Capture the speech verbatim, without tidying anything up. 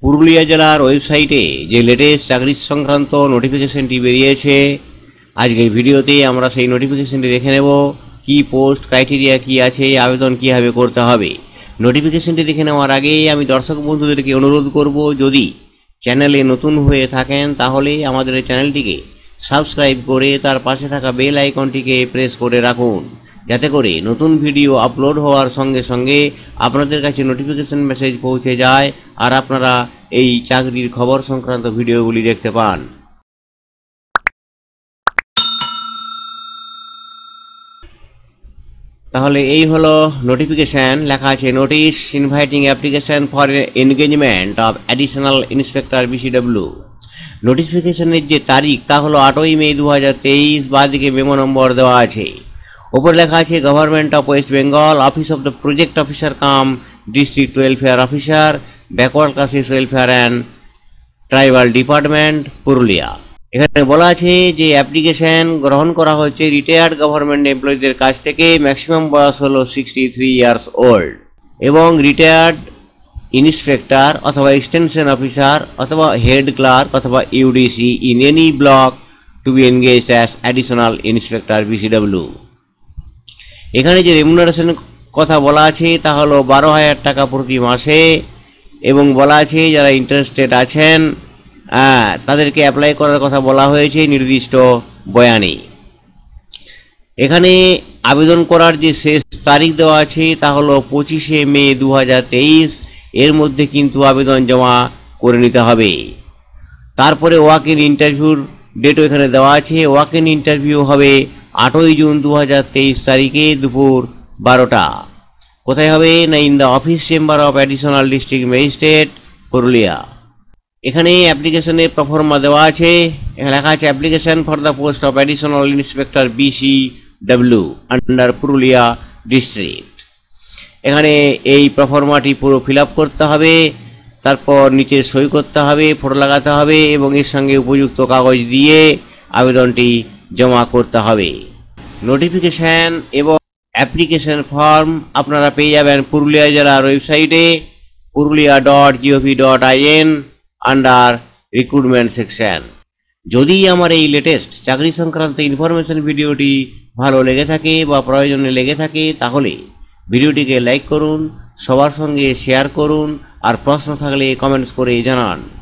পুরুলিয়া জেলার ওয়েবসাইটে যে লেটেস্ট চাকরি সংক্রান্ত নোটিফিকেশনটি বেরিয়েছে, আজকের ভিডিওতে আমরা সেই নোটিফিকেশনটি দেখে নেব। কি পোস্ট, ক্রাইটেরিয়া কি আছে, আবেদন কীভাবে করতে হবে। নোটিফিকেশনটি দেখে নেওয়ার আগে আমি দর্শক বন্ধুদেরকে অনুরোধ করব, যদি চ্যানেলে নতুন হয়ে থাকেন তাহলে আমাদের এই চ্যানেলটিকে সাবস্ক্রাইব করে তার পাশে থাকা বেল আইকনটিকে প্রেস করে রাখুন, যাতে করে নতুন ভিডিও আপলোড হওয়ার সঙ্গে সঙ্গে আপনাদের কাছে নোটিফিকেশন মেসেজ পৌঁছে যায় আর আপনারা এই চাকরির খবর সংক্রান্ত ভিডিওগুলি দেখতে পান। তাহলে এই হলো নোটিফিকেশন। লেখা আছে notice inviting application for engagement of additional inspector BCW. নোটিফিকেশনের যে তারিখ তা হলো আটই মে দু হাজার তেইশ। বাদিকে মেমো নম্বর দেওয়া আছে। ওপর লেখা আছে government of West Bengal, office of the project officer cum district welfare officer, backward classes welfare and tribal department, Purulia. এখানে বলা আছে যে অ্যাপ্লিকেশন গ্রহণ করা হচ্ছে রিটায়ার্ড গভর্নমেন্ট এমপ্লয়িদের কাছ থেকে। ম্যাক্সিমাম বয়স হলো সিক্সটি থ্রি ইয়ার্স ওল্ড এবং রিটায়ার্ড ইন্সপেক্টর অথবা এক্সটেনশন অফিসার অথবা হেড ক্লার্ক অথবা UDC in any block to be engaged as additional inspector BCW. এখানে যে রেমুনারেশন কথা বলা আছে তা হলো বারো হাজার টাকা প্রতি মাসে এবং বলা আছে যারা ইন্টারেস্টেড আছেন তাদেরকে অ্যাপ্লাই করার কথা বলা হয়েছে নির্দিষ্ট বয়ানে। এখানে আবেদন করার যে শেষ তারিখ দেওয়া আছে তা হলো পঁচিশে মে দু হাজার তেইশ। এর মধ্যে কিন্তু আবেদন জমা করে নিতে হবে। তারপরে ওয়াক ইন ইন্টারভিউর ডেটও এখানে দেওয়া আছে। ওয়াক ইন ইন্টারভিউ হবে আটই জুন দু হাজার তেইশ তারিখে দুপুর বারোটা। কোথায় হবে না, in the office chamber of additional district magistrate, Purulia. এখানে অ্যাপ্লিকেশনের প্রফর্মা দেওয়া আছে। এখানে লেখা আছে application for the post of additional inspector BCW under Purulia district. এখানে এই প্রফর্মাটি পুরো ফিল আপ করতে হবে, তারপর নিচে সই করতে হবে, ফটো লাগাতে হবে এবং এর সঙ্গে উপযুক্ত কাগজ দিয়ে আবেদনটি জমা করতে হবে। নোটিফিকেশান এবং অ্যাপ্লিকেশন ফর্ম আপনারা পেয়ে যাবেন পুরুলিয়া জেলার ওয়েবসাইটে Purulia dot GOV dot IN under recruitment section. যদি আমার এই লেটেস্ট চাকরি সংক্রান্ত ইনফরমেশন ভিডিওটি ভালো লেগে থাকে বা প্রয়োজনে লেগে থাকে তাহলে ভিডিওটিকে লাইক করুন, সবার সঙ্গে শেয়ার করুন আর প্রশ্ন থাকলে কমেন্টস করে জানান।